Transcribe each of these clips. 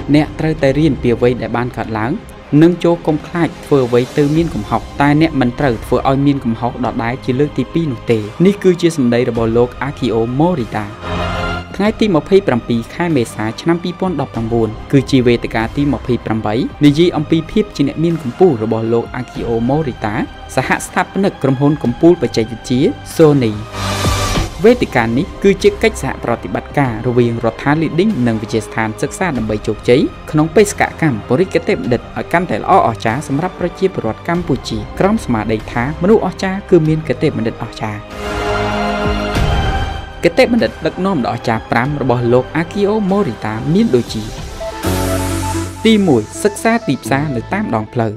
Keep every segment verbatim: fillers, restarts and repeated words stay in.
អ្នកត្រូវតែរៀនពីអ្វីដែលបានកើតឡើងនិងចូលកុំខ្លាចធ្វើអ្វីទៅមានកំហុសតែអ្នកមិនត្រូវធ្វើឲ្យមានកំហុសដដែលជាលើកទីពីរនោះទេនេះគឺជាសម្ដីរបស់លោក Akio Morita ថ្ងៃទីยี่สิบเจ็ด ខែមេសាឆ្នាំยี่สิบสิบเก้าគឺជាវេទិកាទីยี่สิบแปดនិយាយអំពីភាពជាអ្នកមានកម្ពុជារបស់លោក Akio Morita សហស្ថាបនិកក្រុមហ៊ុនកំពូលបច្ចេកវិទ្យា Sony វេទិកានេះគឺជាកិច្ចសហប្រតិបត្តិការរវាងរដ្ឋាភិបាល Leading និងវិទ្យាស្ថានសិក្សាដើម្បីជោគជ័យក្នុងបេសកកម្មបរិយាកាសបណ្ឌិតឲ្យកាន់តែល្អអស្ចារ្យសម្រាប់ប្រជាពលរដ្ឋកម្ពុជាក្រុមស្មារតីថាមនុស្សអស្ចារ្យគឺមានកតេបណ្ឌិតអស្ចារ្យកតេបណ្ឌិតដឹកនាំដ៏អស្ចារ្យប្រាំរបស់លោក Akio Morita មានដូចជាទីមួយសិក្សាទីផ្សារនៅតាមដងផ្លូវ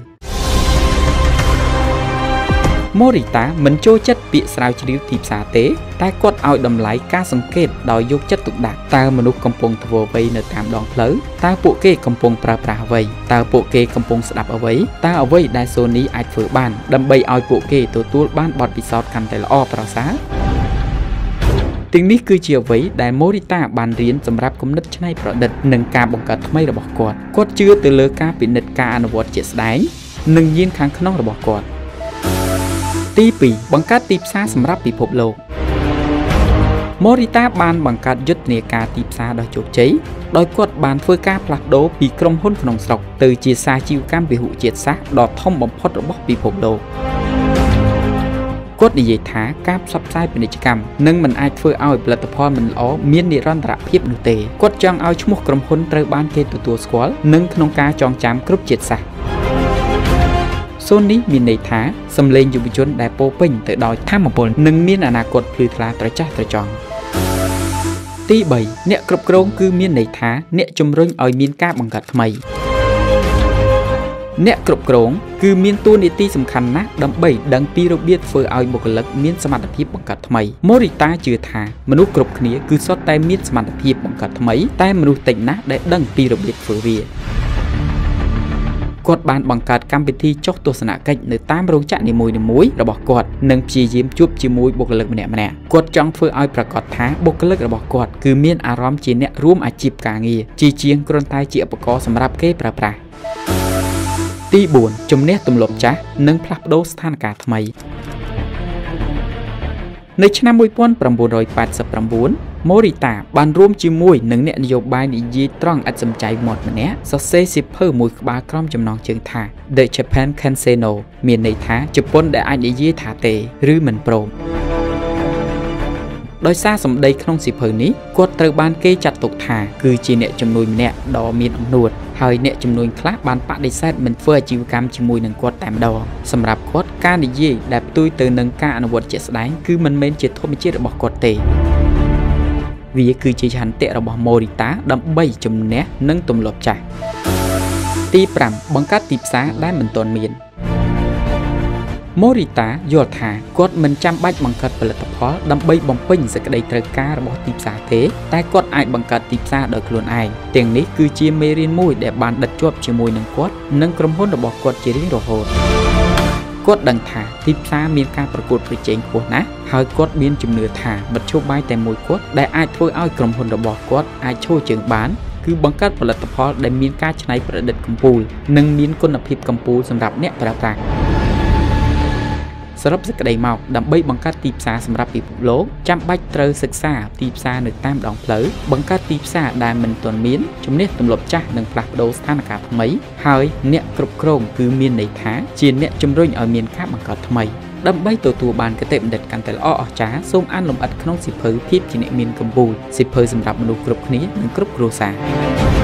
Morita មិនចូលចិត្តពាក្យស្រាវជ្រាវទីផ្សារទេតែគាត់ឲ្យតម្លៃការសង្កេតដោយយកចិត្តទុកដាក់តើមនុស្សកំពុងធ្វើអ្វីនៅតាមដងផ្លូវតើពួកគេកំពុងប្រើប្រាស់អ្វីតើពួកគេកំពុងស្ដាប់អ្វីតើអ្វីដែល Sony អាចធ្វើបានដើម្បីឲ្យពួកគេទទួលបានបទពិសោធន៍កាន់តែល្អប្រសើរទាំងនេះគឺជាអ្វីដែល Morita បានរៀនសម្រាប់គំនិតច្នៃប្រឌិតនិងការបង្កើតថ្មីរបស់គាត់គាត់ជឿទៅលើការពិនិត្យការអនុវត្តជាក់ស្ដែងនិងញាណខាងក្នុងរបស់គាត់ទីពីរបង្កើតទីផ្សារសម្រាប់ពិភពលោក Morita បានបង្កើតយុទ្ធនាការទីផ្សារដ៏ជោគជ័យដោយគាត់បានធ្វើការផ្លាស់ប្ដូរពីក្រុមហ៊ុនក្នុងស្រុកទៅជាសាជីវកម្មពហុជាតិសាសន៍ដ៏ធំបំផុតរបស់ពិភពលោកគាត់និយាយថាការផ្សព្វផ្សាយពាណិជ្ជកម្មនឹងមិនអាចធ្វើឲ្យផលិតផលមិនល្អមាននិរន្តរភាពនោះទេគាត់ចង់ឲ្យឈ្មោះក្រុមហ៊ុនត្រូវបានគេទទួលស្គាល់និងក្នុងការចងចាំគ្រប់ជាតិសាសន៍Sony មានន័យថាសម្លេងយុវជនដែលពោពេញទៅដោយថាមពលនិងមានអនាគតភ្លឺថ្លាត្រចះត្រចង់ទីបីអ្នកគ្រប់គ្រងគឺមានន័យថាអ្នកជំរុញឲ្យមានការបង្កើតថ្មីអ្នកគ្រប់គ្រងគឺមានតួនាទីសំខាន់ណាស់ដើម្បីដឹងពីរបៀបធ្វើឲ្យបុគ្គលិកមានសមត្ថភាពបង្កើតថ្មី Morita ជឿថាមនុស្សគ្រប់គ្នាគឺសុទ្ធតែមានសមត្ថភាពបង្កើតថ្មីតែមនុស្សតិចណាស់ដែលដឹងពីរបៀបធ្វើវាគាត់បានបង្កើតកម្មវិធីចុះទស្សនកិច្ចនៅតាមរោងចក្រនីមួយៗរបស់គាត់និងព្យាយាមជួបជាមួយបុគ្គលិកម្នាក់ៗគាត់ចង់ធ្វើឲ្យប្រាកដថាបុគ្គលិករបស់គាត់គឺមានអារម្មណ៍ជាអ្នករួមអាជីពការងារជាជាងគ្រាន់តែជាឧបករណ៍សម្រាប់គេប្រើប្រាស់ទីបួនជំនះទម្លាប់ចាស់និងផ្លាស់ប្ដូរស្ថានភាពថ្មីនៅឆ្នាំnineteen eighty-nine Morita បានរួមជាមួយនឹងអ្នកនយោបាយនិយាយត្រង់ឥតសំចៃមាត់ម្នាក់សរសេរសៀវភៅមួយក្បាលក្រោមចំណងជើងថា The Japan Can Say No មានន័យថាជប៉ុនដែលអាចនិយាយថាទេឬមិនព្រមដោយសារសម្ដីក្នុងសៀវភៅនេះគាត់ត្រូវបានគេចាត់ទុកថាគឺជាអ្នកជំនួយម្នាក់ដ៏មានអំណួតហើយអ្នកជំនួយខ្លះបានបដិសេធមិនធ្វើអាជីវកម្មជាមួយនឹងគាត់តែម្ដងសម្រាប់គាត់ការនិយាយដែលផ្ទុយទៅនឹងការអនុវត្តជាក់ស្ដែងគឺមិនមែនជាធម្មជាតិរបស់គាត់ទេវាគឺជាឆន្ទៈរបស់ Morita ដើម្បីជំនះនិងទម្លាប់ចាស់ទីប្រាំបង្កើតទីផ្សារដែលមិនទាន់មានMorita យល់ថាគាត់មិនចាំបាច់បង្កើតផលិតផលដើម្បីបំពេញសេចក្តីត្រូវការរបស់ទីផ្សារទេតែគាត់អាចបង្កើតទីផ្សារដោយខ្លួនឯងទាំងនេះគឺជាមេរៀនមួយដែលបានដិតជាប់ជាមួយនឹងគាត់និងក្រុមហ៊ុនរបស់គាត់ជារៀងរហូតគាត់ដឹងថាទីផ្សារមានការប្រកួតប្រជែងខ្ពស់ណាស់ហើយគាត់មានជំនឿថាមធ្យោបាយតែមួយគត់ដែលអាចធ្វើឲ្យក្រុមហ៊ុនរបស់គាត់អាចឈរជើងបានគឺបង្កើតផលិតផលដែលមានការច្នៃប្រឌិតកំពូលនិងមានគុណភាពកំពូលសម្រាប់អ្នកប្រើប្រាស់សរុបសេចក្តីមកដើម្បីបង្កើតទីផ្សារសម្រាប់ពិភពលោកចាំបាច់ត្រូវសិក្សាទីផ្សារនៅតាមដងផ្លូវបង្កើតទីផ្សារដែលមិនទាន់មានជំនះទម្លាប់ចាស់និងផ្លាស់ប្ដូរស្ថានភាពថ្មីហើយអ្នកគ្រប់គ្រងគឺមានន័យថាជាអ្នកជំរុញឲ្យមានការបង្កើតថ្មីដើម្បីទទួលបានគតិបណ្ឌិតកាន់តែល្អអស្ចារ្យសូមអានលម្អិតក្នុងសៀវភៅភាពជាអ្នកមានកម្ពុជាសៀវភៅសម្រាប់មនុស្សគ្រប់គ្នានិងគ្រប់គ្រួសារ